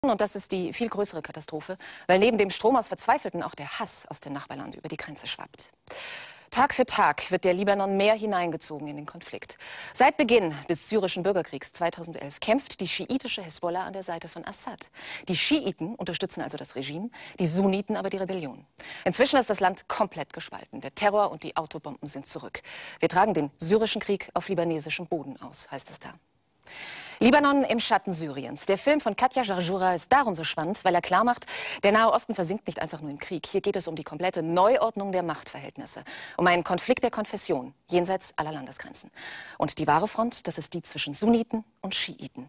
Und das ist die viel größere Katastrophe, weil neben dem Strom aus Verzweifelten auch der Hass aus dem Nachbarland über die Grenze schwappt. Tag für Tag wird der Libanon mehr hineingezogen in den Konflikt. Seit Beginn des syrischen Bürgerkriegs 2011 kämpft die schiitische Hisbollah an der Seite von Assad. Die Schiiten unterstützen also das Regime, die Sunniten aber die Rebellion. Inzwischen ist das Land komplett gespalten. Der Terror und die Autobomben sind zurück. Wir tragen den syrischen Krieg auf libanesischem Boden aus, heißt es da. Libanon im Schatten Syriens. Der Film von Katja Jarjoura ist darum so spannend, weil er klarmacht, der Nahe Osten versinkt nicht einfach nur im Krieg. Hier geht es um die komplette Neuordnung der Machtverhältnisse, um einen Konflikt der Konfession, jenseits aller Landesgrenzen. Und die wahre Front, das ist die zwischen Sunniten und Schiiten.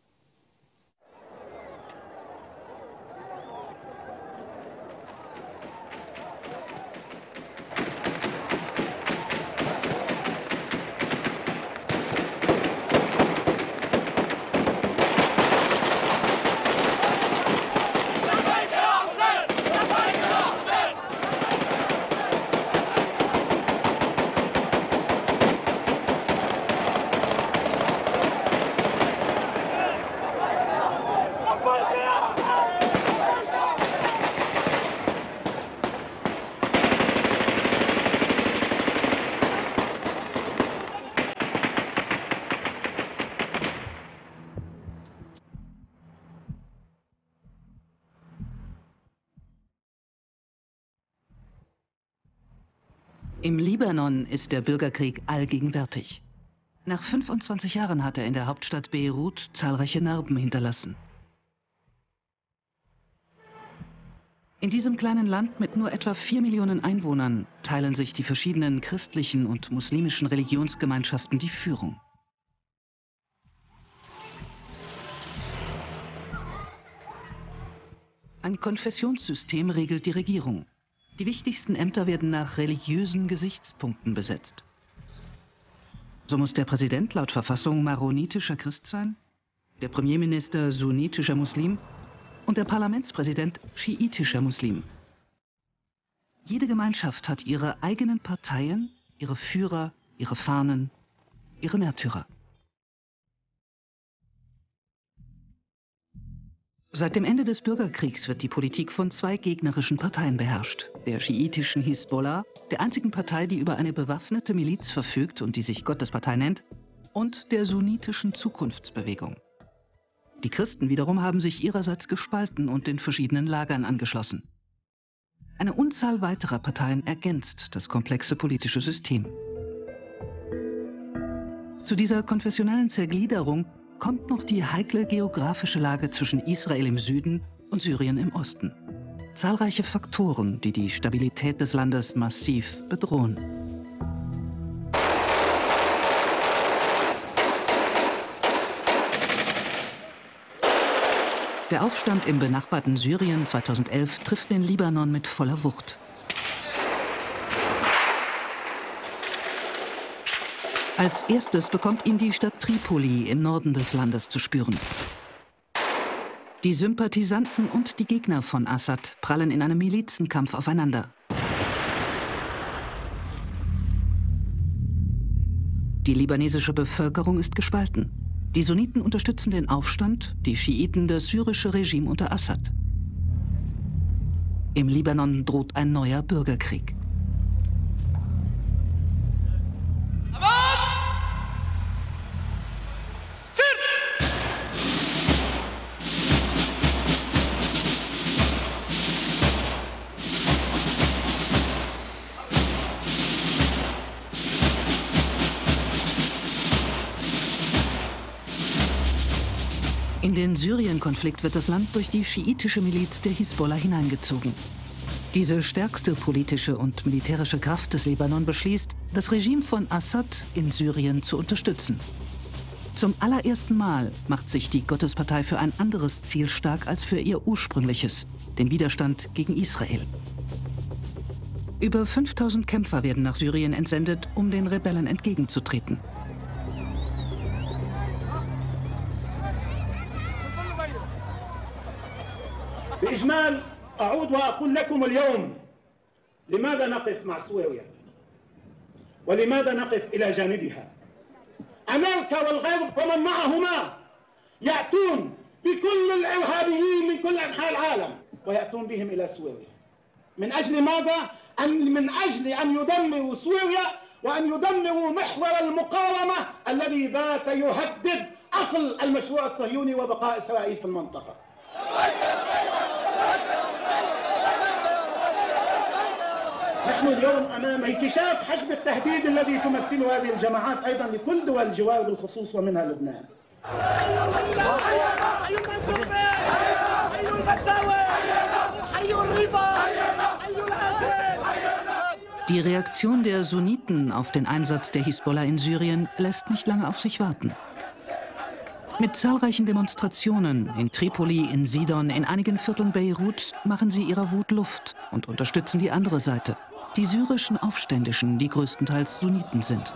Im Libanon ist der Bürgerkrieg allgegenwärtig. Nach 25 Jahren hat er in der Hauptstadt Beirut zahlreiche Narben hinterlassen. In diesem kleinen Land mit nur etwa 4 Millionen Einwohnern teilen sich die verschiedenen christlichen und muslimischen Religionsgemeinschaften die Führung. Ein Konfessionssystem regelt die Regierung. Die wichtigsten Ämter werden nach religiösen Gesichtspunkten besetzt. So muss der Präsident laut Verfassung maronitischer Christ sein, der Premierminister sunnitischer Muslim und der Parlamentspräsident schiitischer Muslim. Jede Gemeinschaft hat ihre eigenen Parteien, ihre Führer, ihre Fahnen, ihre Märtyrer. Seit dem Ende des Bürgerkriegs wird die Politik von zwei gegnerischen Parteien beherrscht. Der schiitischen Hisbollah, der einzigen Partei, die über eine bewaffnete Miliz verfügt und die sich Gottespartei nennt, und der sunnitischen Zukunftsbewegung. Die Christen wiederum haben sich ihrerseits gespalten und in verschiedenen Lagern angeschlossen. Eine Unzahl weiterer Parteien ergänzt das komplexe politische System. Zu dieser konfessionellen Zergliederung kommt noch die heikle geografische Lage zwischen Israel im Süden und Syrien im Osten. Zahlreiche Faktoren, die die Stabilität des Landes massiv bedrohen. Der Aufstand im benachbarten Syrien 2011 trifft den Libanon mit voller Wucht. Als erstes bekommt ihn die Stadt Tripoli im Norden des Landes zu spüren. Die Sympathisanten und die Gegner von Assad prallen in einem Milizenkampf aufeinander. Die libanesische Bevölkerung ist gespalten. Die Sunniten unterstützen den Aufstand, die Schiiten das syrische Regime unter Assad. Im Libanon droht ein neuer Bürgerkrieg. In den Syrien-Konflikt wird das Land durch die schiitische Miliz der Hisbollah hineingezogen. Diese stärkste politische und militärische Kraft des Libanon beschließt, das Regime von Assad in Syrien zu unterstützen. Zum allerersten Mal macht sich die Gottespartei für ein anderes Ziel stark als für ihr ursprüngliches, den Widerstand gegen Israel. Über 5000 Kämpfer werden nach Syrien entsendet, um den Rebellen entgegenzutreten. بإجمال أعود وأقول لكم اليوم لماذا نقف مع سوريا ولماذا نقف إلى جانبها. أمريكا والغرب ومن معهما يأتون بكل الإرهابيين من كل أنحاء العالم ويأتون بهم إلى سوريا. من أجل ماذا؟ من أجل أن يدمروا سوريا وأن يدمروا محور المقاومة الذي بات يهدد أصل المشروع الصهيوني وبقاء إسرائيل في المنطقة. نحن اليوم أمام انكشاف حجم التهديد الذي تمثله هذه الجماعات أيضا لكل دول الجوار بالخصوص ومنها لبنان. Die Reaktion der Sunniten auf den Einsatz der Hisbollah in Syrien lässt nicht lange auf sich warten. Mit zahlreichen Demonstrationen in Tripoli, in Sidon, in einigen Vierteln Beirut machen sie ihrer Wut Luft und unterstützen die andere Seite, die syrischen Aufständischen, die größtenteils Sunniten sind.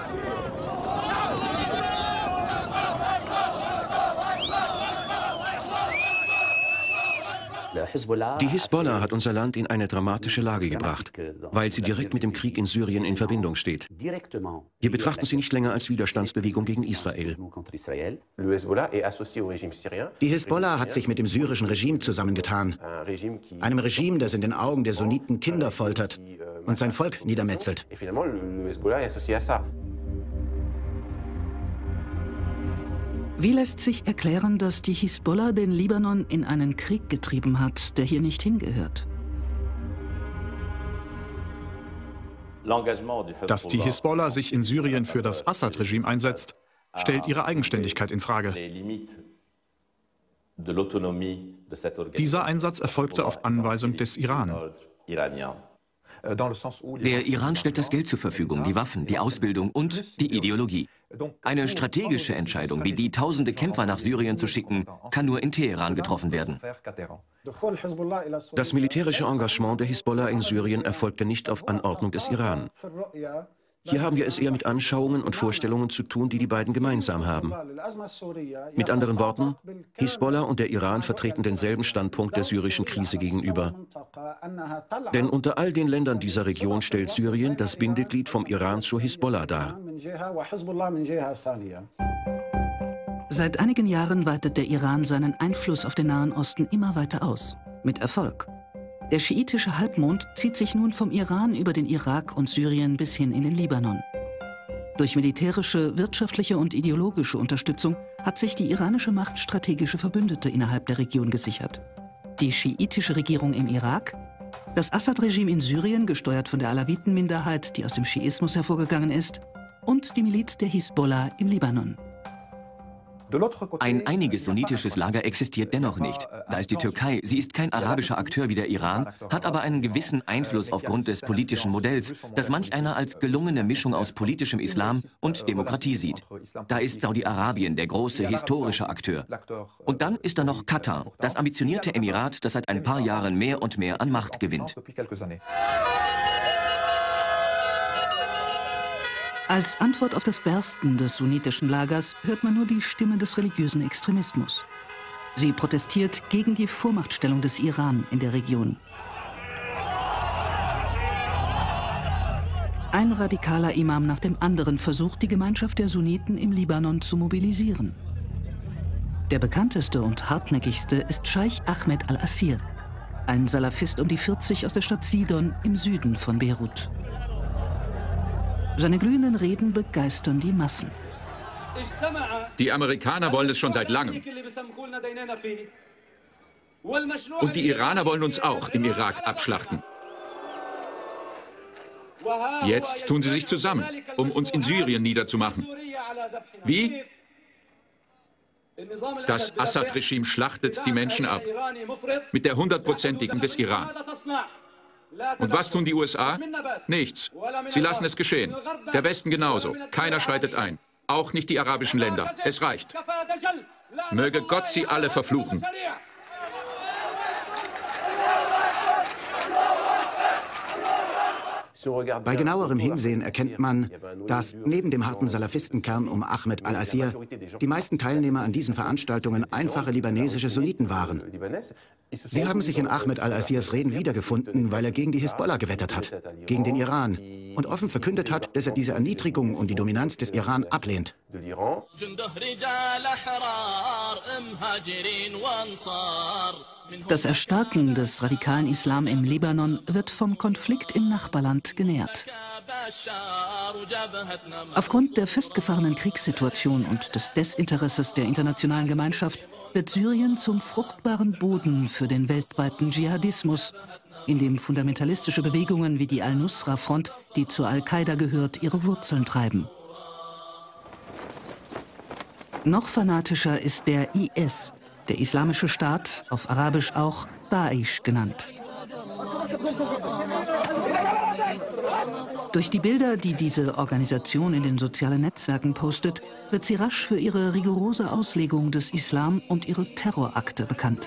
Die Hisbollah hat unser Land in eine dramatische Lage gebracht, weil sie direkt mit dem Krieg in Syrien in Verbindung steht. Wir betrachten sie nicht länger als Widerstandsbewegung gegen Israel. Die Hisbollah hat sich mit dem syrischen Regime zusammengetan. Einem Regime, das in den Augen der Sunniten Kinder foltert und sein Volk niedermetzelt. Wie lässt sich erklären, dass die Hisbollah den Libanon in einen Krieg getrieben hat, der hier nicht hingehört? Dass die Hisbollah sich in Syrien für das Assad-Regime einsetzt, stellt ihre Eigenständigkeit in Frage. Dieser Einsatz erfolgte auf Anweisung des Iran. Der Iran stellt das Geld zur Verfügung, die Waffen, die Ausbildung und die Ideologie. Eine strategische Entscheidung, wie die tausende Kämpfer nach Syrien zu schicken, kann nur in Teheran getroffen werden. Das militärische Engagement der Hisbollah in Syrien erfolgte nicht auf Anordnung des Iran. Hier haben wir es eher mit Anschauungen und Vorstellungen zu tun, die die beiden gemeinsam haben. Mit anderen Worten, Hisbollah und der Iran vertreten denselben Standpunkt der syrischen Krise gegenüber. Denn unter all den Ländern dieser Region stellt Syrien das Bindeglied vom Iran zur Hisbollah dar. Seit einigen Jahren weitet der Iran seinen Einfluss auf den Nahen Osten immer weiter aus. Mit Erfolg. Der schiitische Halbmond zieht sich nun vom Iran über den Irak und Syrien bis hin in den Libanon. Durch militärische, wirtschaftliche und ideologische Unterstützung hat sich die iranische Macht strategische Verbündete innerhalb der Region gesichert. Die schiitische Regierung im Irak, das Assad-Regime in Syrien, gesteuert von der Alawiten-Minderheit, die aus dem Schiismus hervorgegangen ist, und die Miliz der Hisbollah im Libanon. Ein einiges sunnitisches Lager existiert dennoch nicht. Da ist die Türkei. Sie ist kein arabischer Akteur wie der Iran, hat aber einen gewissen Einfluss aufgrund des politischen Modells, das manch einer als gelungene Mischung aus politischem Islam und Demokratie sieht. Da ist Saudi-Arabien der große historische Akteur. Und dann ist da noch Katar, das ambitionierte Emirat, das seit ein paar Jahren mehr und mehr an Macht gewinnt. Als Antwort auf das Bersten des sunnitischen Lagers hört man nur die Stimme des religiösen Extremismus. Sie protestiert gegen die Vormachtstellung des Iran in der Region. Ein radikaler Imam nach dem anderen versucht, die Gemeinschaft der Sunniten im Libanon zu mobilisieren. Der bekannteste und hartnäckigste ist Scheich Ahmed al-Assir, ein Salafist um die 40 aus der Stadt Sidon im Süden von Beirut. Seine glühenden Reden begeistern die Massen. Die Amerikaner wollen es schon seit langem. Und die Iraner wollen uns auch im Irak abschlachten. Jetzt tun sie sich zusammen, um uns in Syrien niederzumachen. Wie? Das Assad-Regime schlachtet die Menschen ab. Mit der 100%igen des Iran. Und was tun die USA? Nichts. Sie lassen es geschehen. Der Westen genauso. Keiner schreitet ein. Auch nicht die arabischen Länder. Es reicht. Möge Gott sie alle verfluchen. Bei genauerem Hinsehen erkennt man, dass neben dem harten Salafistenkern um Ahmed al-Assir die meisten Teilnehmer an diesen Veranstaltungen einfache libanesische Sunniten waren. Sie haben sich in Ahmed al-Assirs Reden wiedergefunden, weil er gegen die Hisbollah gewettert hat, gegen den Iran und offen verkündet hat, dass er diese Erniedrigung und die Dominanz des Iran ablehnt. Das Erstarken des radikalen Islam im Libanon wird vom Konflikt im Nachbarland genährt. Aufgrund der festgefahrenen Kriegssituation und des Desinteresses der internationalen Gemeinschaft wird Syrien zum fruchtbaren Boden für den weltweiten Dschihadismus, in dem fundamentalistische Bewegungen wie die Al-Nusra-Front, die zur Al-Qaida gehört, ihre Wurzeln treiben. Noch fanatischer ist der IS, der Islamische Staat, auf Arabisch auch Daesh genannt. Durch die Bilder, die diese Organisation in den sozialen Netzwerken postet, wird sie rasch für ihre rigorose Auslegung des Islam und ihre Terrorakte bekannt.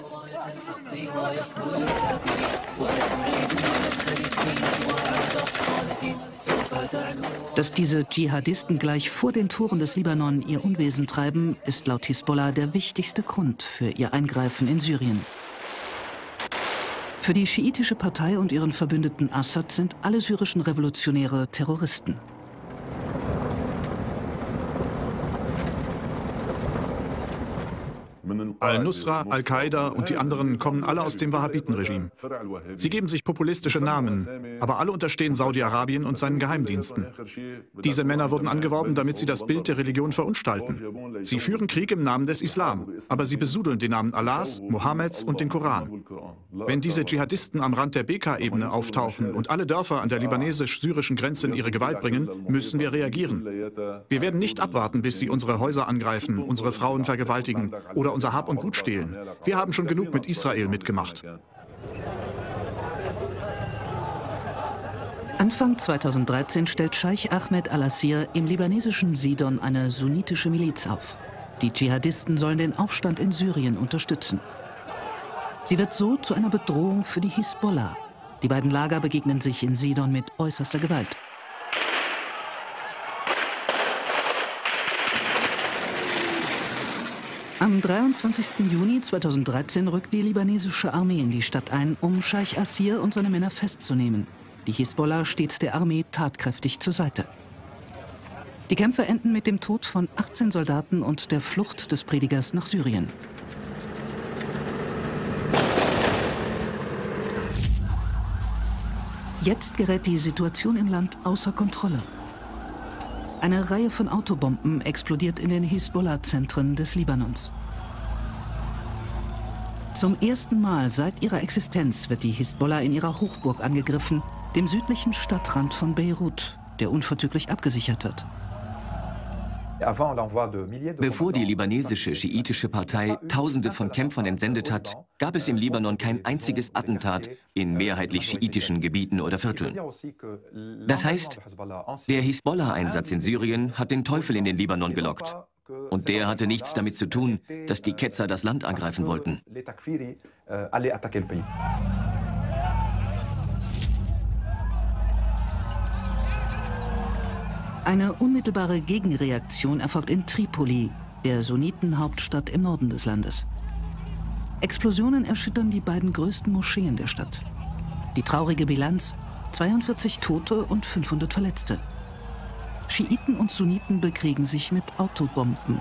Dass diese Dschihadisten gleich vor den Toren des Libanon ihr Unwesen treiben, ist laut Hisbollah der wichtigste Grund für ihr Eingreifen in Syrien. Für die schiitische Partei und ihren Verbündeten Assad sind alle syrischen Revolutionäre Terroristen. Al-Nusra, Al-Qaida und die anderen kommen alle aus dem Wahhabitenregime. Sie geben sich populistische Namen, aber alle unterstehen Saudi-Arabien und seinen Geheimdiensten. Diese Männer wurden angeworben, damit sie das Bild der Religion verunstalten. Sie führen Krieg im Namen des Islam, aber sie besudeln den Namen Allahs, Mohammeds und den Koran. Wenn diese Dschihadisten am Rand der Beka-Ebene auftauchen und alle Dörfer an der libanesisch-syrischen Grenze in ihre Gewalt bringen, müssen wir reagieren. Wir werden nicht abwarten, bis sie unsere Häuser angreifen, unsere Frauen vergewaltigen oder unser Hab und Gut stehlen. Wir haben schon genug mit Israel mitgemacht. Anfang 2013 stellt Scheich Ahmed al-Assir im libanesischen Sidon eine sunnitische Miliz auf. Die Dschihadisten sollen den Aufstand in Syrien unterstützen. Sie wird so zu einer Bedrohung für die Hisbollah. Die beiden Lager begegnen sich in Sidon mit äußerster Gewalt. Am 23. Juni 2013 rückt die libanesische Armee in die Stadt ein, um Scheich Assir und seine Männer festzunehmen. Die Hisbollah steht der Armee tatkräftig zur Seite. Die Kämpfe enden mit dem Tod von 18 Soldaten und der Flucht des Predigers nach Syrien. Jetzt gerät die Situation im Land außer Kontrolle. Eine Reihe von Autobomben explodiert in den Hisbollah-Zentren des Libanons. Zum ersten Mal seit ihrer Existenz wird die Hisbollah in ihrer Hochburg angegriffen, dem südlichen Stadtrand von Beirut, der unverzüglich abgesichert wird. Bevor die libanesische schiitische Partei Tausende von Kämpfern entsendet hat, gab es im Libanon kein einziges Attentat in mehrheitlich schiitischen Gebieten oder Vierteln. Das heißt, der Hisbollah-Einsatz in Syrien hat den Teufel in den Libanon gelockt. Und der hatte nichts damit zu tun, dass die Ketzer das Land angreifen wollten. Eine unmittelbare Gegenreaktion erfolgt in Tripoli, der Sunnitenhauptstadt im Norden des Landes. Explosionen erschüttern die beiden größten Moscheen der Stadt. Die traurige Bilanz: 42 Tote und 500 Verletzte. Schiiten und Sunniten bekriegen sich mit Autobomben.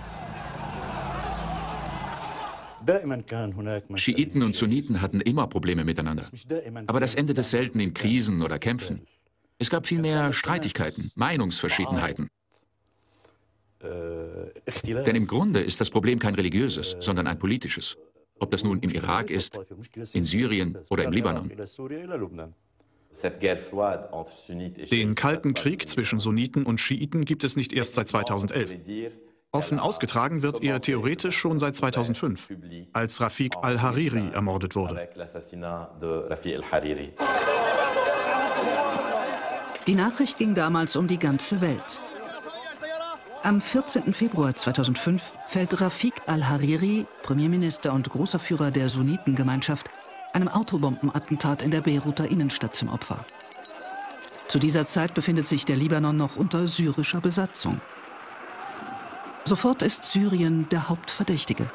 Schiiten und Sunniten hatten immer Probleme miteinander. Aber das endete selten in Krisen oder Kämpfen. Es gab vielmehr Streitigkeiten, Meinungsverschiedenheiten. Denn im Grunde ist das Problem kein religiöses, sondern ein politisches. Ob das nun im Irak ist, in Syrien oder im Libanon. Den Kalten Krieg zwischen Sunniten und Schiiten gibt es nicht erst seit 2011. Offen ausgetragen wird er theoretisch schon seit 2005, als Rafiq al-Hariri ermordet wurde. Die Nachricht ging damals um die ganze Welt. Am 14. Februar 2005 fällt Rafiq al-Hariri, Premierminister und großer Führer der Sunnitengemeinschaft, einem Autobombenattentat in der Beiruter Innenstadt zum Opfer. Zu dieser Zeit befindet sich der Libanon noch unter syrischer Besatzung. Sofort ist Syrien der Hauptverdächtige.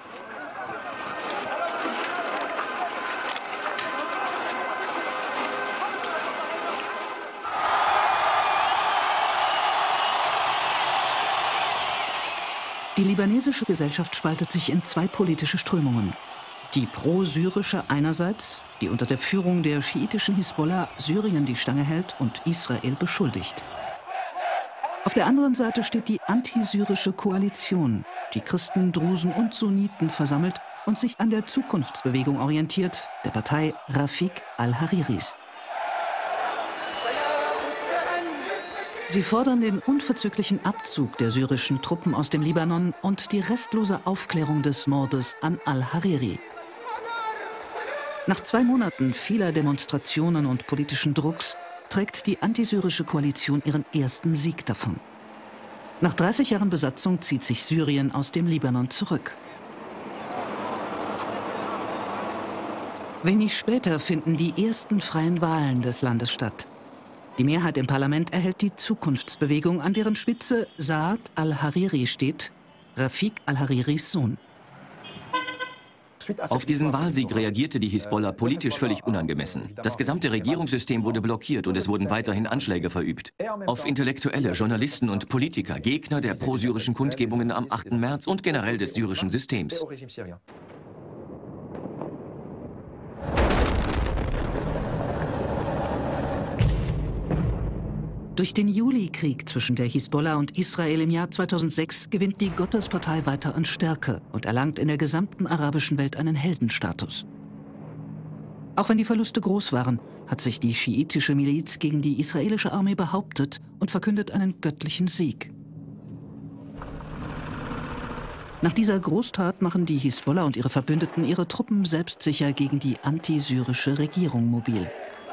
Die libanesische Gesellschaft spaltet sich in zwei politische Strömungen. Die pro-syrische einerseits, die unter der Führung der schiitischen Hisbollah Syrien die Stange hält und Israel beschuldigt. Auf der anderen Seite steht die antisyrische Koalition, die Christen, Drusen und Sunniten versammelt und sich an der Zukunftsbewegung orientiert, der Partei Rafiq al-Hariris. Sie fordern den unverzüglichen Abzug der syrischen Truppen aus dem Libanon und die restlose Aufklärung des Mordes an al-Hariri. Nach 2 Monaten vieler Demonstrationen und politischen Drucks trägt die antisyrische Koalition ihren ersten Sieg davon. Nach 30 Jahren Besatzung zieht sich Syrien aus dem Libanon zurück. Wenig später finden die ersten freien Wahlen des Landes statt. Die Mehrheit im Parlament erhält die Zukunftsbewegung, an deren Spitze Saad al-Hariri steht, Rafiq al-Hariris Sohn. Auf diesen Wahlsieg reagierte die Hisbollah politisch völlig unangemessen. Das gesamte Regierungssystem wurde blockiert und es wurden weiterhin Anschläge verübt. Auf Intellektuelle, Journalisten und Politiker, Gegner der prosyrischen Kundgebungen am 8. März und generell des syrischen Systems. Durch den Juli-Krieg zwischen der Hisbollah und Israel im Jahr 2006 gewinnt die Gottespartei weiter an Stärke und erlangt in der gesamten arabischen Welt einen Heldenstatus. Auch wenn die Verluste groß waren, hat sich die schiitische Miliz gegen die israelische Armee behauptet und verkündet einen göttlichen Sieg. Nach dieser Großtat machen die Hisbollah und ihre Verbündeten ihre Truppen selbstsicher gegen die antisyrische Regierung mobil.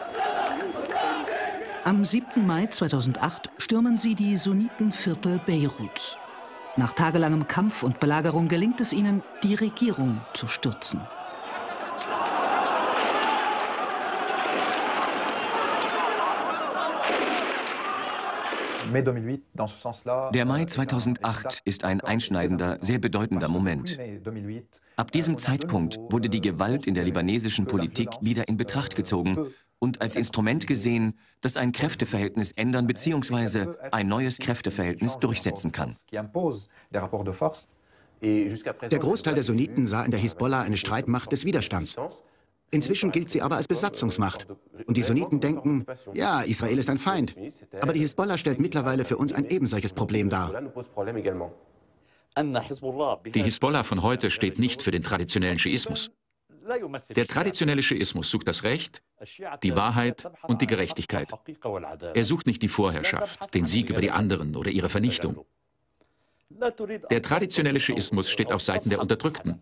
Am 7. Mai 2008 stürmen sie die Sunnitenviertel Beiruts. Nach tagelangem Kampf und Belagerung gelingt es ihnen, die Regierung zu stürzen. Der Mai 2008 ist ein einschneidender, sehr bedeutender Moment. Ab diesem Zeitpunkt wurde die Gewalt in der libanesischen Politik wieder in Betracht gezogen und als Instrument gesehen, das ein Kräfteverhältnis ändern bzw. ein neues Kräfteverhältnis durchsetzen kann. Der Großteil der Sunniten sah in der Hisbollah eine Streitmacht des Widerstands. Inzwischen gilt sie aber als Besatzungsmacht. Und die Sunniten denken, ja, Israel ist ein Feind. Aber die Hisbollah stellt mittlerweile für uns ein ebensolches Problem dar. Die Hisbollah von heute steht nicht für den traditionellen Schiismus. Der traditionelle Schiismus sucht das Recht, die Wahrheit und die Gerechtigkeit. Er sucht nicht die Vorherrschaft, den Sieg über die anderen oder ihre Vernichtung. Der traditionelle Schiismus steht auf Seiten der Unterdrückten.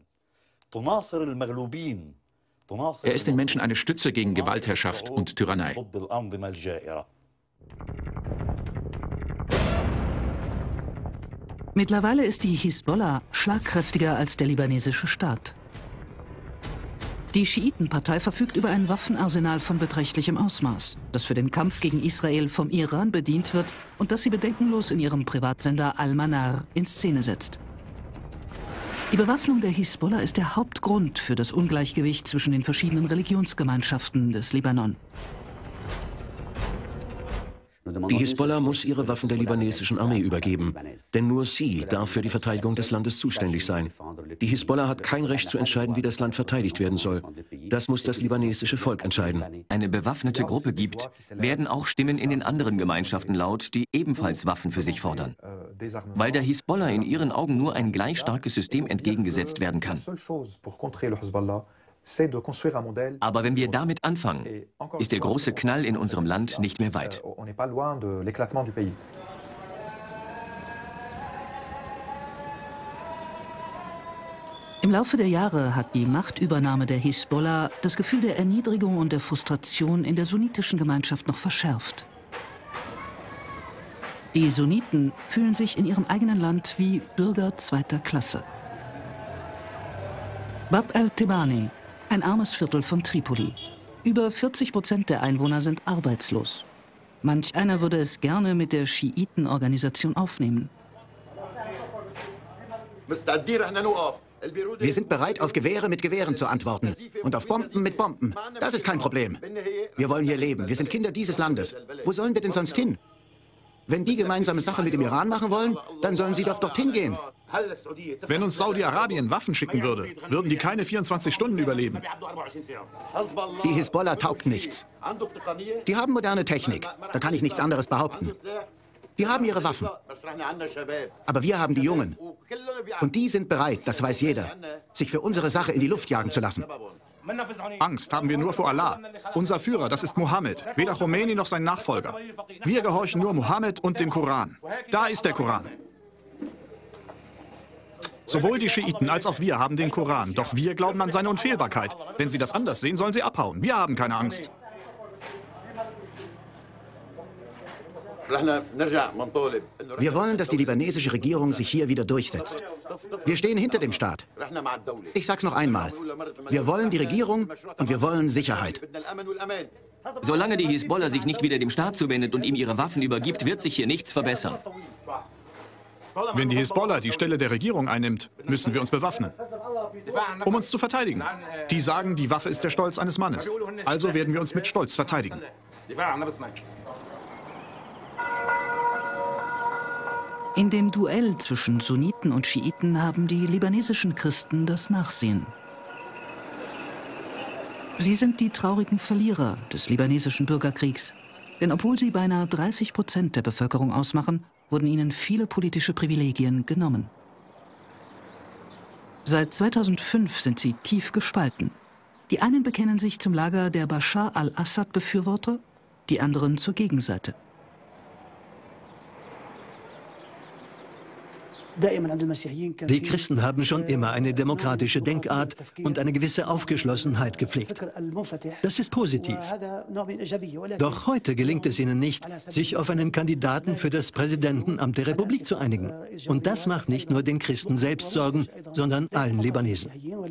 Er ist den Menschen eine Stütze gegen Gewaltherrschaft und Tyrannei. Mittlerweile ist die Hisbollah schlagkräftiger als der libanesische Staat. Die Schiitenpartei verfügt über ein Waffenarsenal von beträchtlichem Ausmaß, das für den Kampf gegen Israel vom Iran bedient wird und das sie bedenkenlos in ihrem Privatsender Al-Manar in Szene setzt. Die Bewaffnung der Hisbollah ist der Hauptgrund für das Ungleichgewicht zwischen den verschiedenen Religionsgemeinschaften des Libanon. Die Hisbollah muss ihre Waffen der libanesischen Armee übergeben, denn nur sie darf für die Verteidigung des Landes zuständig sein. Die Hisbollah hat kein Recht zu entscheiden, wie das Land verteidigt werden soll. Das muss das libanesische Volk entscheiden. Eine bewaffnete Gruppe gibt, werden auch Stimmen in den anderen Gemeinschaften laut, die ebenfalls Waffen für sich fordern. Weil der Hisbollah in ihren Augen nur ein gleich starkes System entgegengesetzt werden kann. Aber wenn wir damit anfangen, ist der große Knall in unserem Land nicht mehr weit. Im Laufe der Jahre hat die Machtübernahme der Hisbollah das Gefühl der Erniedrigung und der Frustration in der sunnitischen Gemeinschaft noch verschärft. Die Sunniten fühlen sich in ihrem eigenen Land wie Bürger zweiter Klasse. Bab el-Tebani, ein armes Viertel von Tripoli. Über 40% der Einwohner sind arbeitslos. Manch einer würde es gerne mit der Schiitenorganisation aufnehmen. Wir sind bereit, auf Gewehre mit Gewehren zu antworten und auf Bomben mit Bomben. Das ist kein Problem. Wir wollen hier leben. Wir sind Kinder dieses Landes. Wo sollen wir denn sonst hin? Wenn die gemeinsame Sache mit dem Iran machen wollen, dann sollen sie doch dorthin gehen. Wenn uns Saudi-Arabien Waffen schicken würde, würden die keine 24 Stunden überleben. Die Hisbollah taugt nichts. Die haben moderne Technik, da kann ich nichts anderes behaupten. Die haben ihre Waffen. Aber wir haben die Jungen. Und die sind bereit, das weiß jeder, sich für unsere Sache in die Luft jagen zu lassen. Angst haben wir nur vor Allah. Unser Führer, das ist Mohammed, weder Khomeini noch sein Nachfolger. Wir gehorchen nur Mohammed und dem Koran. Da ist der Koran. Sowohl die Schiiten als auch wir haben den Koran, doch wir glauben an seine Unfehlbarkeit. Wenn sie das anders sehen, sollen sie abhauen. Wir haben keine Angst. Wir wollen, dass die libanesische Regierung sich hier wieder durchsetzt. Wir stehen hinter dem Staat. Ich sag's noch einmal. Wir wollen die Regierung und wir wollen Sicherheit. Solange die Hisbollah sich nicht wieder dem Staat zuwendet und ihm ihre Waffen übergibt, wird sich hier nichts verbessern. Wenn die Hisbollah die Stelle der Regierung einnimmt, müssen wir uns bewaffnen, um uns zu verteidigen. Die sagen, die Waffe ist der Stolz eines Mannes. Also werden wir uns mit Stolz verteidigen. In dem Duell zwischen Sunniten und Schiiten haben die libanesischen Christen das Nachsehen. Sie sind die traurigen Verlierer des libanesischen Bürgerkriegs. Denn obwohl sie beinahe 30% der Bevölkerung ausmachen, wurden ihnen viele politische Privilegien genommen. Seit 2005 sind sie tief gespalten. Die einen bekennen sich zum Lager der Bashar al-Assad-Befürworter, die anderen zur Gegenseite. Die Christen haben schon immer eine demokratische Denkart und eine gewisse Aufgeschlossenheit gepflegt. Das ist positiv. Doch heute gelingt es ihnen nicht, sich auf einen Kandidaten für das Präsidentenamt der Republik zu einigen. Und das macht nicht nur den Christen selbst Sorgen, sondern allen Libanesen.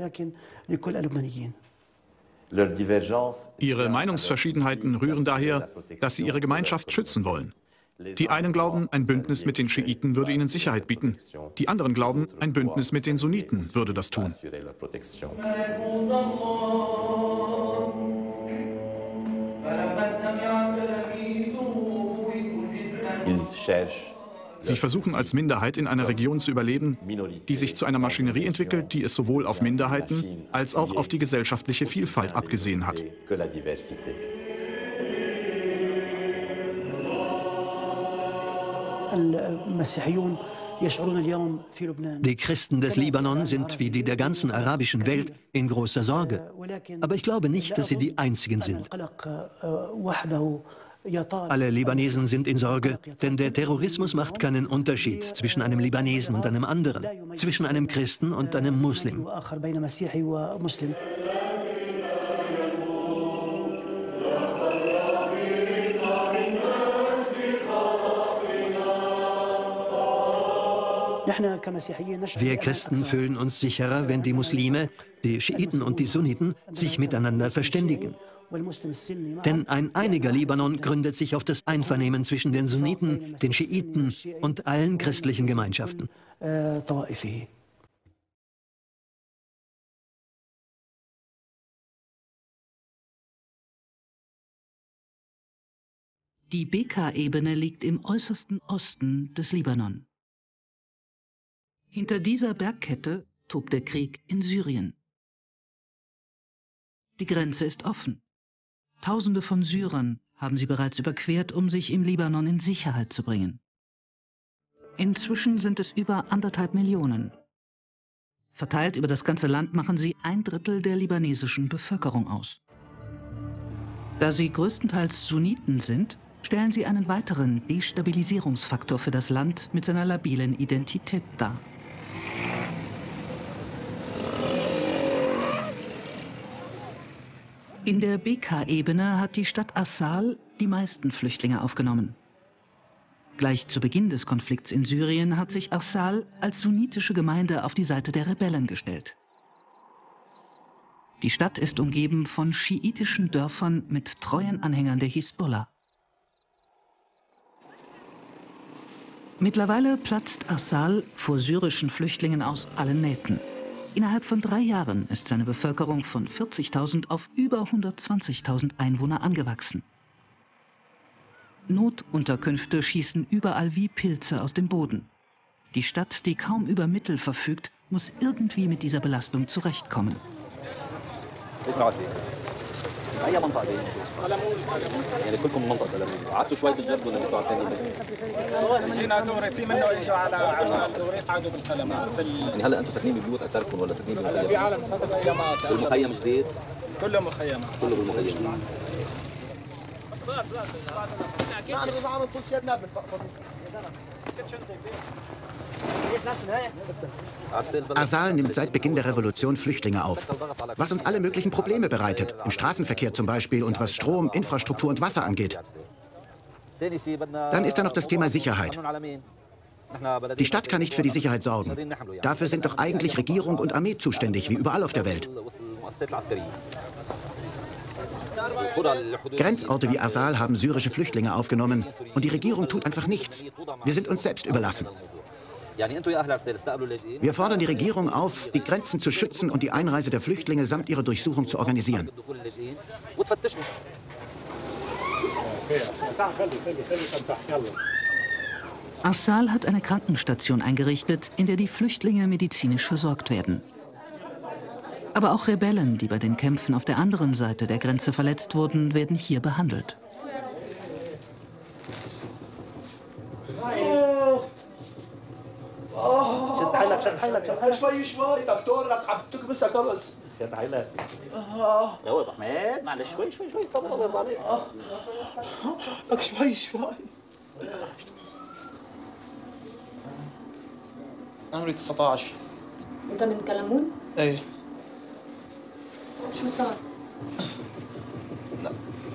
Ihre Meinungsverschiedenheiten rühren daher, dass sie ihre Gemeinschaft schützen wollen. Die einen glauben, ein Bündnis mit den Schiiten würde ihnen Sicherheit bieten. Die anderen glauben, ein Bündnis mit den Sunniten würde das tun. Sie versuchen als Minderheit in einer Region zu überleben, die sich zu einer Maschinerie entwickelt, die es sowohl auf Minderheiten als auch auf die gesellschaftliche Vielfalt abgesehen hat. Die Christen des Libanon sind wie die der ganzen arabischen Welt in großer Sorge. Aber ich glaube nicht, dass sie die einzigen sind. Alle Libanesen sind in Sorge, denn der Terrorismus macht keinen Unterschied zwischen einem Libanesen und einem anderen, zwischen einem Christen und einem Muslim. Wir Christen fühlen uns sicherer, wenn die Muslime, die Schiiten und die Sunniten, sich miteinander verständigen. Denn ein einiger Libanon gründet sich auf das Einvernehmen zwischen den Sunniten, den Schiiten und allen christlichen Gemeinschaften. Die Bekaa-Ebene liegt im äußersten Osten des Libanon. Hinter dieser Bergkette tobt der Krieg in Syrien. Die Grenze ist offen. Tausende von Syrern haben sie bereits überquert, um sich im Libanon in Sicherheit zu bringen. Inzwischen sind es über 1,5 Millionen. Verteilt über das ganze Land machen sie 1/3 der libanesischen Bevölkerung aus. Da sie größtenteils Sunniten sind, stellen sie einen weiteren Destabilisierungsfaktor für das Land mit seiner labilen Identität dar. In der Bekaa-Ebene hat die Stadt Assal die meisten Flüchtlinge aufgenommen. Gleich zu Beginn des Konflikts in Syrien hat sich Assal als sunnitische Gemeinde auf die Seite der Rebellen gestellt. Die Stadt ist umgeben von schiitischen Dörfern mit treuen Anhängern der Hisbollah. Mittlerweile platzt Assal vor syrischen Flüchtlingen aus allen Nähten. Innerhalb von 3 Jahren ist seine Bevölkerung von 40.000 auf über 120.000 Einwohner angewachsen. Notunterkünfte schießen überall wie Pilze aus dem Boden. Die Stadt, die kaum über Mittel verfügt, muss irgendwie mit dieser Belastung zurechtkommen. Arsal nimmt seit Beginn der Revolution Flüchtlinge auf, was uns alle möglichen Probleme bereitet, im Straßenverkehr zum Beispiel und was Strom, Infrastruktur und Wasser angeht. Dann ist da noch das Thema Sicherheit. Die Stadt kann nicht für die Sicherheit sorgen. Dafür sind doch eigentlich Regierung und Armee zuständig, wie überall auf der Welt. Grenzorte wie Arsal haben syrische Flüchtlinge aufgenommen und die Regierung tut einfach nichts. Wir sind uns selbst überlassen. Wir fordern die Regierung auf, die Grenzen zu schützen und die Einreise der Flüchtlinge samt ihrer Durchsuchung zu organisieren. Arsal hat eine Krankenstation eingerichtet, in der die Flüchtlinge medizinisch versorgt werden. Aber auch Rebellen, die bei den Kämpfen auf der anderen Seite der Grenze verletzt wurden, werden hier behandelt. عمري 19. انت من كلمون؟ ايه. شو صار؟ لا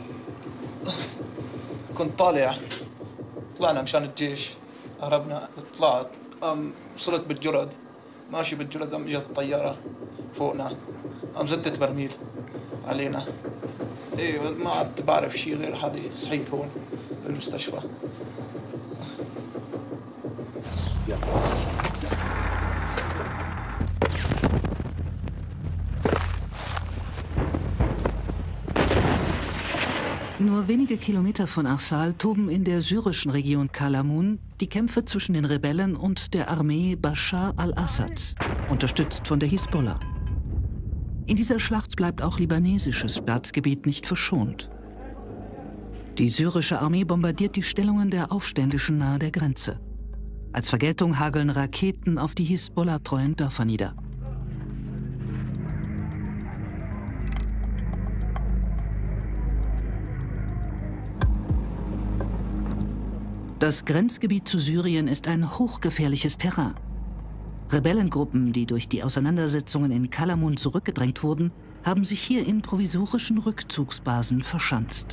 كنت طالع طلعنا مشان الجيش هربنا طلعت وصلت بالجرد ماشي بالجرد اجت الطيارة فوقنا زدت برميل علينا ايه ما عاد بعرف شيء غير حالي صحيت هون بالمستشفى. Nur wenige Kilometer von Arsal toben in der syrischen Region Kalamun die Kämpfe zwischen den Rebellen und der Armee Bashar al-Assads, unterstützt von der Hisbollah. In dieser Schlacht bleibt auch libanesisches Staatsgebiet nicht verschont. Die syrische Armee bombardiert die Stellungen der Aufständischen nahe der Grenze. Als Vergeltung hageln Raketen auf die Hisbollah-treuen Dörfer nieder. Das Grenzgebiet zu Syrien ist ein hochgefährliches Terrain. Rebellengruppen, die durch die Auseinandersetzungen in Kalamun zurückgedrängt wurden, haben sich hier in provisorischen Rückzugsbasen verschanzt.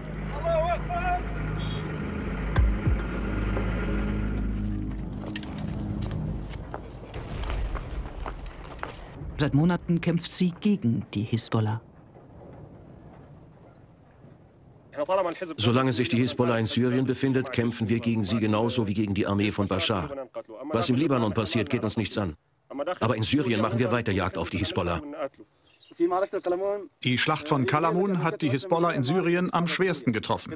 Seit Monaten kämpft sie gegen die Hisbollah. Solange sich die Hisbollah in Syrien befindet, kämpfen wir gegen sie genauso wie gegen die Armee von Bashar. Was im Libanon passiert, geht uns nichts an. Aber in Syrien machen wir weiter Jagd auf die Hisbollah. Die Schlacht von Kalamun hat die Hisbollah in Syrien am schwersten getroffen.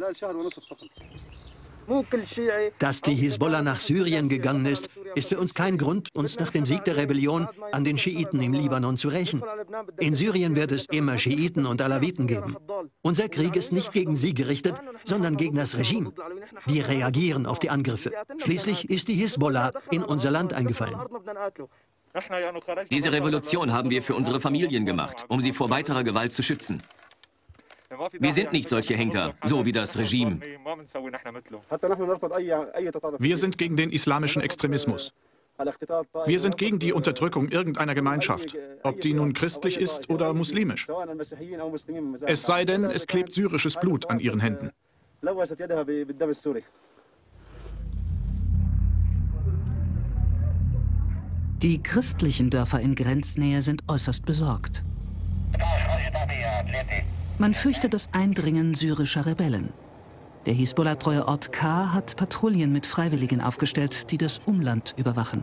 Dass die Hisbollah nach Syrien gegangen ist, ist für uns kein Grund, uns nach dem Sieg der Rebellion an den Schiiten im Libanon zu rächen. In Syrien wird es immer Schiiten und Alawiten geben. Unser Krieg ist nicht gegen sie gerichtet, sondern gegen das Regime. Die reagieren auf die Angriffe. Schließlich ist die Hisbollah in unser Land eingefallen. Diese Revolution haben wir für unsere Familien gemacht, um sie vor weiterer Gewalt zu schützen. Wir sind nicht solche Henker, so wie das Regime. Wir sind gegen den islamischen Extremismus. Wir sind gegen die Unterdrückung irgendeiner Gemeinschaft, ob die nun christlich ist oder muslimisch. Es sei denn, es klebt syrisches Blut an ihren Händen. Die christlichen Dörfer in Grenznähe sind äußerst besorgt. Man fürchtet das Eindringen syrischer Rebellen. Der Hisbollah-treue Ort K hat Patrouillen mit Freiwilligen aufgestellt, die das Umland überwachen.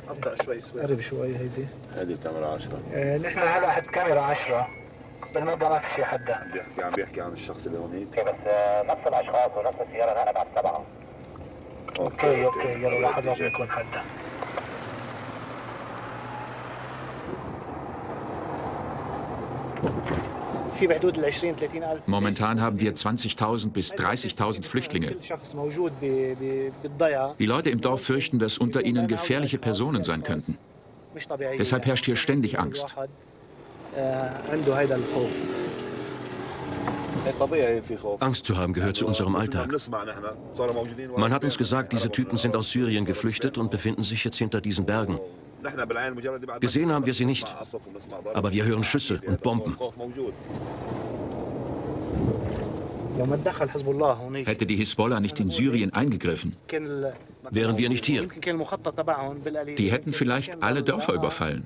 ابطا شوي سوي قرب شوي هيدي الكاميرا 10 نحن على حد كاميرا 10 بالمنطقه ما في شيء حدا عم بيحكي عن الشخص اللي هونيك بس نفس الاشخاص ونفس السياره انا بعد تبعهم اوكي يلا لحظات يكون حدا Momentan haben wir 20.000 bis 30.000 Flüchtlinge. Die Leute im Dorf fürchten, dass unter ihnen gefährliche Personen sein könnten. Deshalb herrscht hier ständig Angst. Angst zu haben gehört zu unserem Alltag. Man hat uns gesagt, diese Typen sind aus Syrien geflüchtet und befinden sich jetzt hinter diesen Bergen. Gesehen haben wir sie nicht, aber wir hören Schüsse und Bomben. Hätte die Hisbollah nicht in Syrien eingegriffen, wären wir nicht hier. Die hätten vielleicht alle Dörfer überfallen.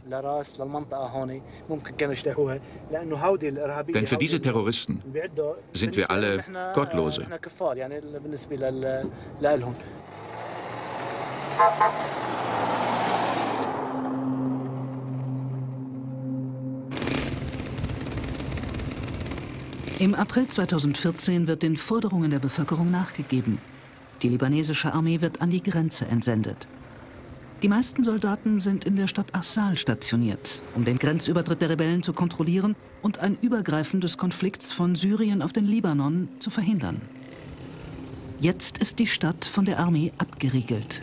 Denn für diese Terroristen sind wir alle Gottlose. Im April 2014 wird den Forderungen der Bevölkerung nachgegeben. Die libanesische Armee wird an die Grenze entsendet. Die meisten Soldaten sind in der Stadt Assal stationiert, um den Grenzübertritt der Rebellen zu kontrollieren und ein Übergreifen des Konflikts von Syrien auf den Libanon zu verhindern. Jetzt ist die Stadt von der Armee abgeriegelt.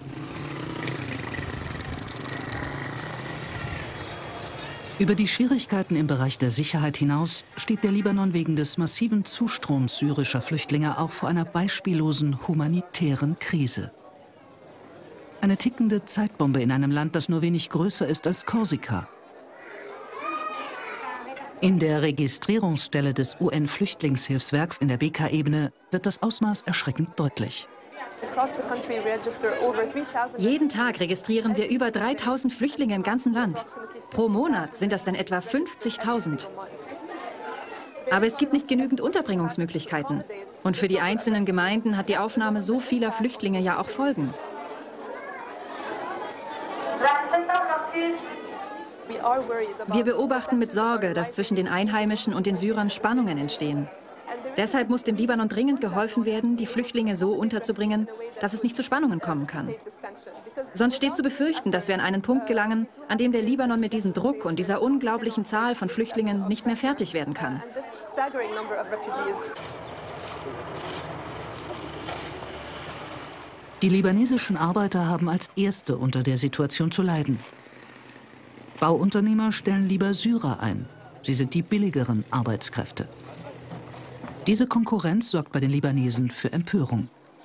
Über die Schwierigkeiten im Bereich der Sicherheit hinaus steht der Libanon wegen des massiven Zustroms syrischer Flüchtlinge auch vor einer beispiellosen humanitären Krise. Eine tickende Zeitbombe in einem Land, das nur wenig größer ist als Korsika. In der Registrierungsstelle des UN-Flüchtlingshilfswerks in der Beka-Ebene wird das Ausmaß erschreckend deutlich. Jeden Tag registrieren wir über 3000 Flüchtlinge im ganzen Land. Pro Monat sind das dann etwa 50.000. Aber es gibt nicht genügend Unterbringungsmöglichkeiten. Und für die einzelnen Gemeinden hat die Aufnahme so vieler Flüchtlinge ja auch Folgen. Wir beobachten mit Sorge, dass zwischen den Einheimischen und den Syrern Spannungen entstehen. Deshalb muss dem Libanon dringend geholfen werden, die Flüchtlinge so unterzubringen, dass es nicht zu Spannungen kommen kann. Sonst steht zu befürchten, dass wir an einen Punkt gelangen, an dem der Libanon mit diesem Druck und dieser unglaublichen Zahl von Flüchtlingen nicht mehr fertig werden kann. Die libanesischen Arbeiter haben als Erste unter der Situation zu leiden. Bauunternehmer stellen lieber Syrer ein. Sie sind die billigeren Arbeitskräfte. Diese Konkurrenz sorgt bei den Libanesen für Empörung.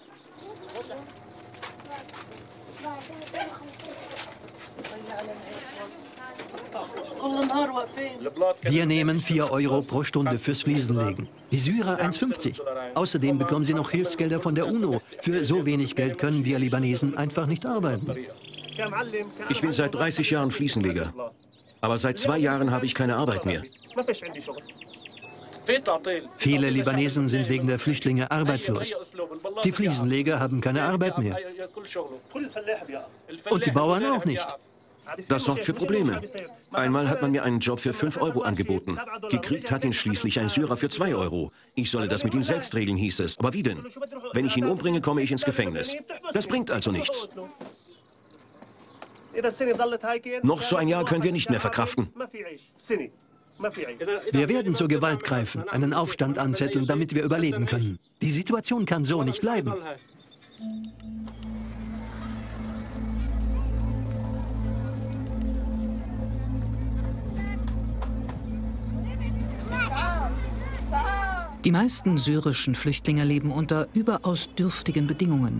Wir nehmen 4 Euro pro Stunde fürs Fliesenlegen. Die Syrer 1,50. Außerdem bekommen sie noch Hilfsgelder von der UNO. Für so wenig Geld können wir Libanesen einfach nicht arbeiten. Ich bin seit 30 Jahren Fliesenleger. Aber seit 2 Jahren habe ich keine Arbeit mehr. Viele Libanesen sind wegen der Flüchtlinge arbeitslos. Die Fliesenleger haben keine Arbeit mehr. Und die Bauern auch nicht. Das sorgt für Probleme. Einmal hat man mir einen Job für 5 Euro angeboten. Gekriegt hat ihn schließlich ein Syrer für 2 Euro. Ich solle das mit ihm selbst regeln, hieß es. Aber wie denn? Wenn ich ihn umbringe, komme ich ins Gefängnis. Das bringt also nichts. Noch so ein Jahr können wir nicht mehr verkraften. Wir werden zur Gewalt greifen, einen Aufstand anzetteln, damit wir überleben können. Die Situation kann so nicht bleiben. Die meisten syrischen Flüchtlinge leben unter überaus dürftigen Bedingungen.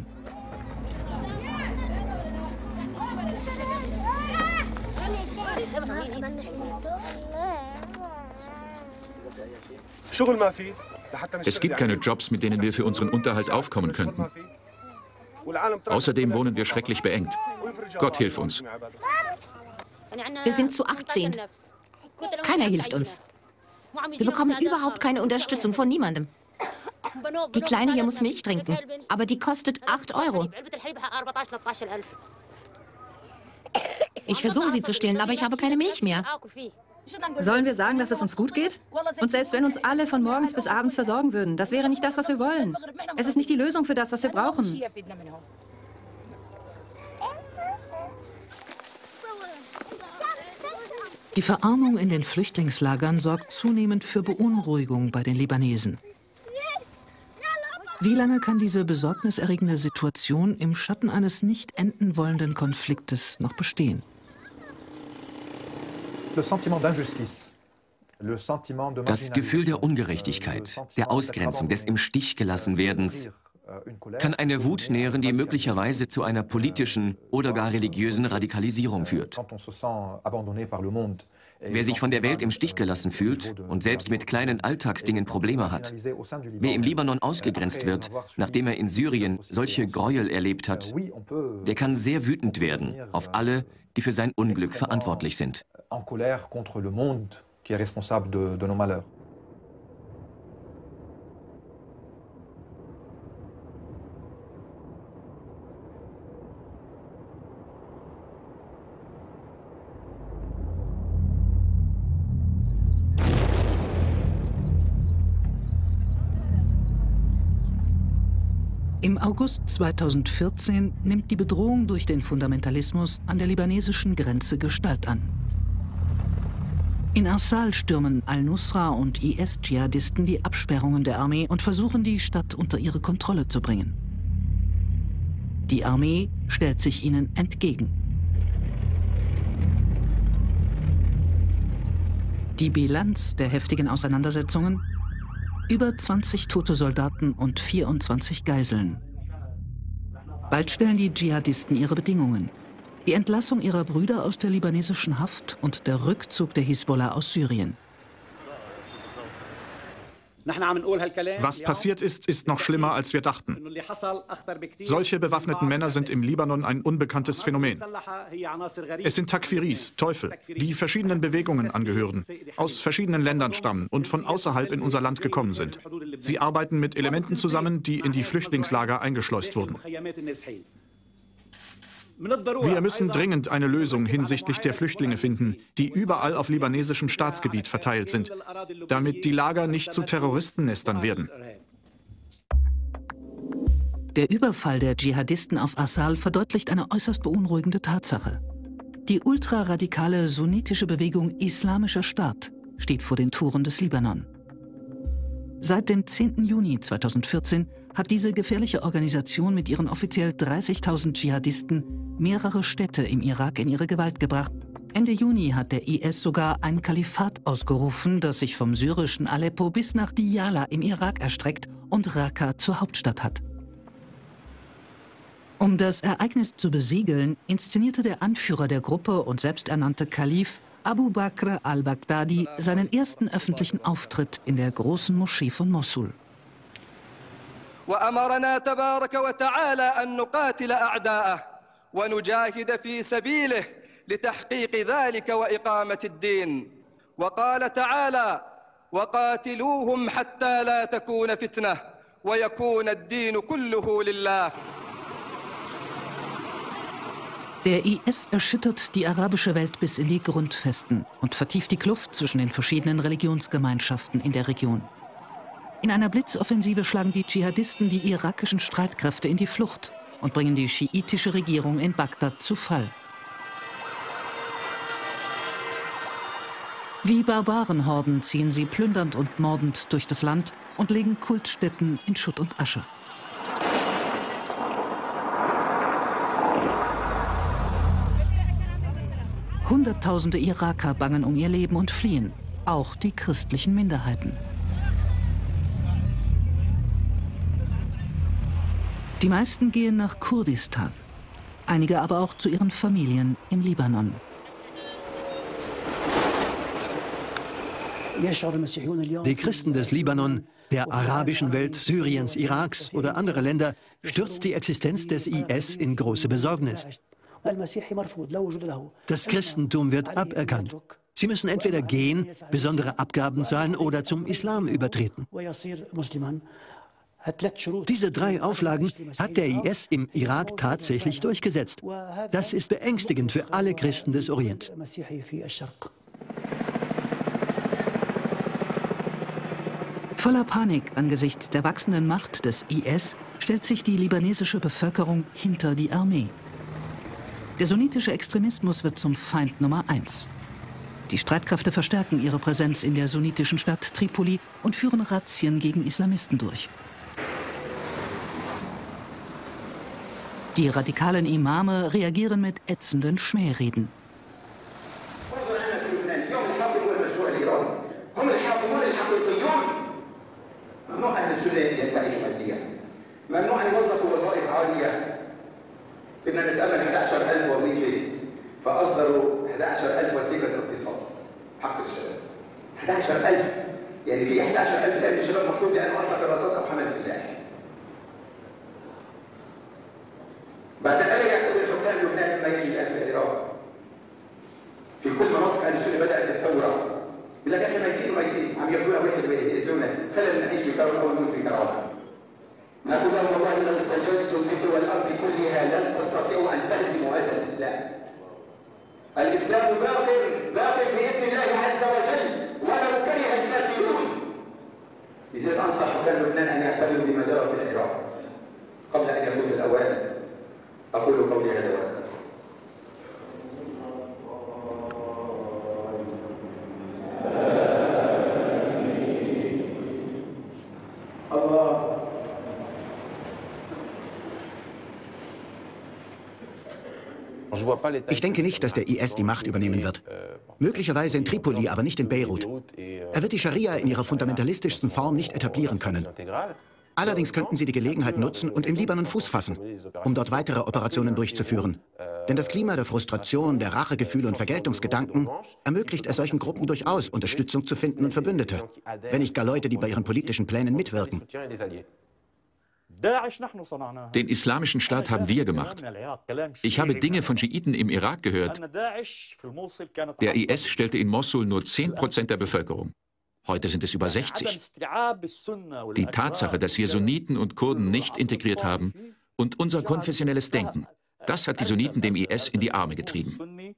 Es gibt keine Jobs, mit denen wir für unseren Unterhalt aufkommen könnten. Außerdem wohnen wir schrecklich beengt. Gott hilf uns. Wir sind zu 18. Keiner hilft uns. Wir bekommen überhaupt keine Unterstützung von niemandem. Die Kleine hier muss Milch trinken, aber die kostet 8 Euro. Ich versuche sie zu stillen, aber ich habe keine Milch mehr. Sollen wir sagen, dass es uns gut geht? Und selbst wenn uns alle von morgens bis abends versorgen würden, das wäre nicht das, was wir wollen. Es ist nicht die Lösung für das, was wir brauchen. Die Verarmung in den Flüchtlingslagern sorgt zunehmend für Beunruhigung bei den Libanesen. Wie lange kann diese besorgniserregende Situation im Schatten eines nicht enden wollenden Konfliktes noch bestehen? Das Gefühl der Ungerechtigkeit, der Ausgrenzung, des im Stich gelassen werdens kann eine Wut nähren, die möglicherweise zu einer politischen oder gar religiösen Radikalisierung führt. Wer sich von der Welt im Stich gelassen fühlt und selbst mit kleinen Alltagsdingen Probleme hat, wer im Libanon ausgegrenzt wird, nachdem er in Syrien solche Gräuel erlebt hat, der kann sehr wütend werden auf alle, die für sein Unglück verantwortlich sind. Im August 2014 nimmt die Bedrohung durch den Fundamentalismus an der libanesischen Grenze Gestalt an. In Arsal stürmen Al-Nusra und IS-Dschihadisten die Absperrungen der Armee und versuchen, die Stadt unter ihre Kontrolle zu bringen. Die Armee stellt sich ihnen entgegen. Die Bilanz der heftigen Auseinandersetzungen: über 20 tote Soldaten und 24 Geiseln. Bald stellen die Dschihadisten ihre Bedingungen: die Entlassung ihrer Brüder aus der libanesischen Haft und der Rückzug der Hisbollah aus Syrien. Was passiert ist, ist noch schlimmer, als wir dachten. Solche bewaffneten Männer sind im Libanon ein unbekanntes Phänomen. Es sind Takfiris, Teufel, die verschiedenen Bewegungen angehören, aus verschiedenen Ländern stammen und von außerhalb in unser Land gekommen sind. Sie arbeiten mit Elementen zusammen, die in die Flüchtlingslager eingeschleust wurden. Wir müssen dringend eine Lösung hinsichtlich der Flüchtlinge finden, die überall auf libanesischem Staatsgebiet verteilt sind, damit die Lager nicht zu Terroristennestern werden. Der Überfall der Dschihadisten auf Arsal verdeutlicht eine äußerst beunruhigende Tatsache. Die ultraradikale sunnitische Bewegung Islamischer Staat steht vor den Toren des Libanon. Seit dem 10. Juni 2014 hat diese gefährliche Organisation mit ihren offiziell 30.000 Dschihadisten mehrere Städte im Irak in ihre Gewalt gebracht. Ende Juni hat der IS sogar ein Kalifat ausgerufen, das sich vom syrischen Aleppo bis nach Diyala im Irak erstreckt und Raqqa zur Hauptstadt hat. Um das Ereignis zu besiegeln, inszenierte der Anführer der Gruppe und selbsternannte Kalif Abu Bakr al-Baghdadi seinen ersten öffentlichen Auftritt in der großen Moschee von Mosul. وأمرنا تبارك وتعالى أن نقاتل أعداءه ونجاهد في سبيله لتحقيق ذلك وإقامة الدين وقال تعالى وقاتلوهم حتى لا تكون فتنة ويكون الدين كله لله. Der IS erschüttert die arabische Welt bis in die Grundfesten und vertieft die Kluft zwischen den verschiedenen Religionsgemeinschaften in der Region. In einer Blitzoffensive schlagen die Dschihadisten die irakischen Streitkräfte in die Flucht und bringen die schiitische Regierung in Bagdad zu Fall. Wie Barbarenhorden ziehen sie plündernd und mordend durch das Land und legen Kultstätten in Schutt und Asche. Hunderttausende Iraker bangen um ihr Leben und fliehen, auch die christlichen Minderheiten. Die meisten gehen nach Kurdistan, einige aber auch zu ihren Familien im Libanon. Die Christen des Libanon, der arabischen Welt, Syriens, Iraks oder anderer Länder stürzt die Existenz des IS in große Besorgnis. Das Christentum wird aberkannt. Sie müssen entweder gehen, besondere Abgaben zahlen oder zum Islam übertreten. Diese 3 Auflagen hat der IS im Irak tatsächlich durchgesetzt. Das ist beängstigend für alle Christen des Orients. Voller Panik angesichts der wachsenden Macht des IS stellt sich die libanesische Bevölkerung hinter die Armee. Der sunnitische Extremismus wird zum Feind Nummer 1. Die Streitkräfte verstärken ihre Präsenz in der sunnitischen Stadt Tripoli und führen Razzien gegen Islamisten durch. Die radikalen Imame reagieren mit ätzenden Schmähreden. كنا نتأمل 11,000 وظيفة فأصدروا 11,000 وثيقة اغتصاب حق الشباب 11,000 يعني في 11,000 الآن من الشباب مطلوب لأنه أطلق الرصاص أو حمل سلاح بعد ذلك يعتبر حكام لبنان مما يجي الآن في العراق في كل مناطق أهل السنة بدأت الثورة يقول لك يا أخي ميتين عم ياخذونا واحد يقتلونا خلينا نعيش بكرامة أو نموت بكرامة أقول لهم والله لو استجبتم بدول الأرض كلها لن تستطيعوا أن تهزموا هذا الإسلام. الإسلام باق بإذن الله عز وجل ولو كره الكافرون. لذلك أنصح حكام لبنان أن يعتبروا بما جرى في العراق قبل أن يفوت الأوان. أقول قولي هذا وأستغفر. Ich denke nicht, dass der IS die Macht übernehmen wird. Möglicherweise in Tripoli, aber nicht in Beirut. Er wird die Scharia in ihrer fundamentalistischsten Form nicht etablieren können. Allerdings könnten sie die Gelegenheit nutzen und im Libanon Fuß fassen, um dort weitere Operationen durchzuführen. Denn das Klima der Frustration, der Rachegefühle und Vergeltungsgedanken ermöglicht es solchen Gruppen durchaus, Unterstützung zu finden und Verbündete, wenn nicht gar Leute, die bei ihren politischen Plänen mitwirken. Den Islamischen Staat haben wir gemacht. Ich habe Dinge von Schiiten im Irak gehört. Der IS stellte in Mossul nur 10% der Bevölkerung. Heute sind es über 60. Die Tatsache, dass wir Sunniten und Kurden nicht integriert haben und unser konfessionelles Denken, das hat die Sunniten dem IS in die Arme getrieben.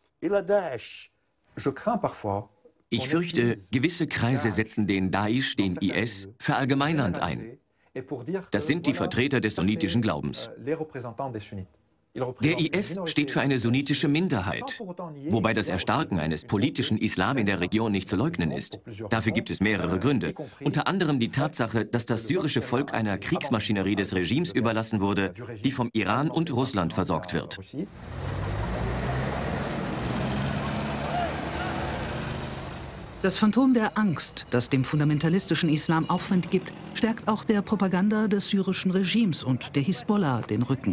Ich fürchte, gewisse Kreise setzen den Daesh, den IS, verallgemeinernd ein. Das sind die Vertreter des sunnitischen Glaubens. Der IS steht für eine sunnitische Minderheit, wobei das Erstarken eines politischen Islam in der Region nicht zu leugnen ist. Dafür gibt es mehrere Gründe, unter anderem die Tatsache, dass das syrische Volk einer Kriegsmaschinerie des Regimes überlassen wurde, die vom Iran und Russland versorgt wird. Das Phantom der Angst, das dem fundamentalistischen Islam Aufwind gibt, stärkt auch der Propaganda des syrischen Regimes und der Hisbollah den Rücken.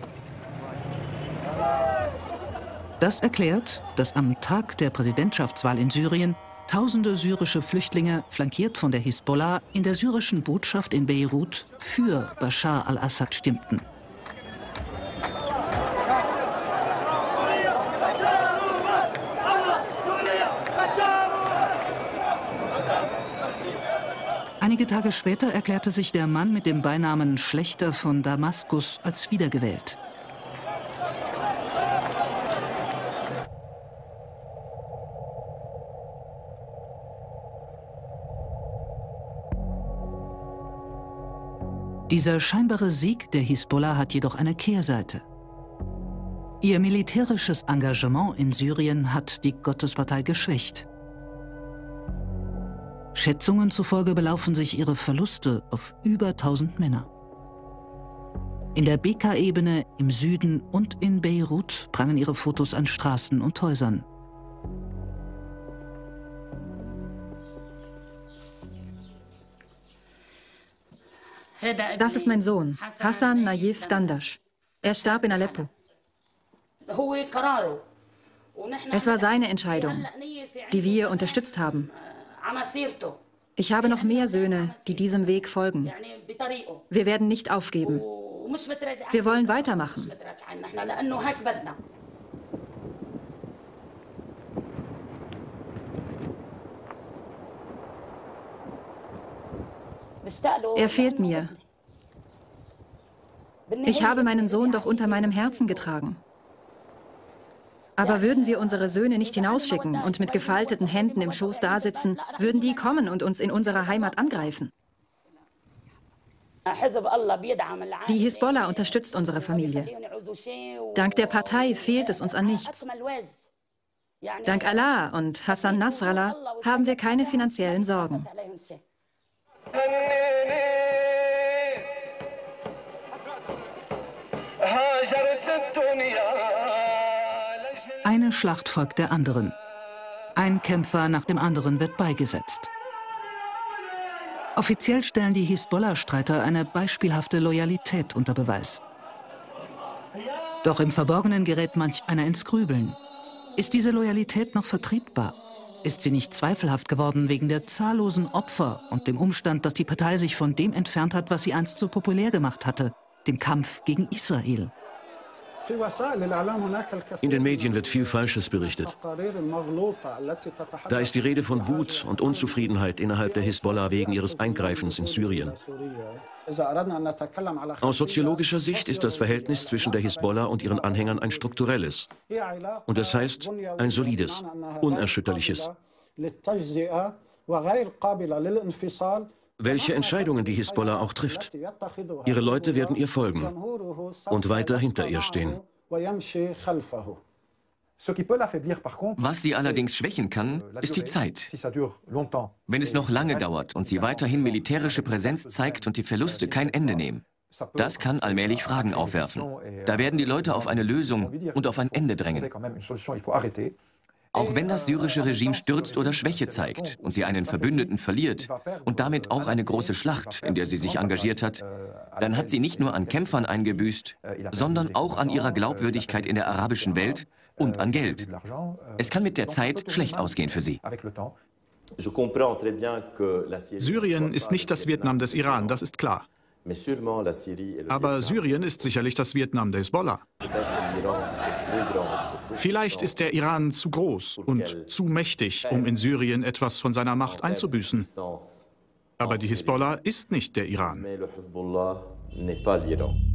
Das erklärt, dass am Tag der Präsidentschaftswahl in Syrien tausende syrische Flüchtlinge, flankiert von der Hisbollah, in der syrischen Botschaft in Beirut für Bashar al-Assad stimmten. Einige Tage später erklärte sich der Mann mit dem Beinamen Schlächter von Damaskus als wiedergewählt. Dieser scheinbare Sieg der Hisbollah hat jedoch eine Kehrseite. Ihr militärisches Engagement in Syrien hat die Gottespartei geschwächt. Schätzungen zufolge belaufen sich ihre Verluste auf über 1000 Männer. In der Bekaa-Ebene, im Süden und in Beirut prangen ihre Fotos an Straßen und Häusern. Das ist mein Sohn, Hassan Nayef Dandash. Er starb in Aleppo. Es war seine Entscheidung, die wir unterstützt haben. Ich habe noch mehr Söhne, die diesem Weg folgen. Wir werden nicht aufgeben. Wir wollen weitermachen. Er fehlt mir. Ich habe meinen Sohn doch unter meinem Herzen getragen. Aber würden wir unsere Söhne nicht hinausschicken und mit gefalteten Händen im Schoß dasitzen, würden die kommen und uns in unserer Heimat angreifen. Die Hisbollah unterstützt unsere Familie. Dank der Partei fehlt es uns an nichts. Dank Allah und Hassan Nasrallah haben wir keine finanziellen Sorgen. Eine Schlacht folgt der anderen. Ein Kämpfer nach dem anderen wird beigesetzt. Offiziell stellen die Hisbollah-Streiter eine beispielhafte Loyalität unter Beweis. Doch im Verborgenen gerät manch einer ins Grübeln. Ist diese Loyalität noch vertretbar? Ist sie nicht zweifelhaft geworden wegen der zahllosen Opfer und dem Umstand, dass die Partei sich von dem entfernt hat, was sie einst so populär gemacht hatte, dem Kampf gegen Israel? In den Medien wird viel Falsches berichtet. Da ist die Rede von Wut und Unzufriedenheit innerhalb der Hisbollah wegen ihres Eingreifens in Syrien. Aus soziologischer Sicht ist das Verhältnis zwischen der Hisbollah und ihren Anhängern ein strukturelles. Und das heißt ein solides, unerschütterliches. Welche Entscheidungen die Hisbollah auch trifft, ihre Leute werden ihr folgen und weiter hinter ihr stehen. Was sie allerdings schwächen kann, ist die Zeit. Wenn es noch lange dauert und sie weiterhin militärische Präsenz zeigt und die Verluste kein Ende nehmen, das kann allmählich Fragen aufwerfen. Da werden die Leute auf eine Lösung und auf ein Ende drängen. Auch wenn das syrische Regime stürzt oder Schwäche zeigt und sie einen Verbündeten verliert und damit auch eine große Schlacht, in der sie sich engagiert hat, dann hat sie nicht nur an Kämpfern eingebüßt, sondern auch an ihrer Glaubwürdigkeit in der arabischen Welt und an Geld. Es kann mit der Zeit schlecht ausgehen für sie. Syrien ist nicht das Vietnam des Iran, das ist klar. Aber Syrien ist sicherlich das Vietnam der Hisbollah. Vielleicht ist der Iran zu groß und zu mächtig, um in Syrien etwas von seiner Macht einzubüßen. Aber die Hisbollah ist nicht der Iran.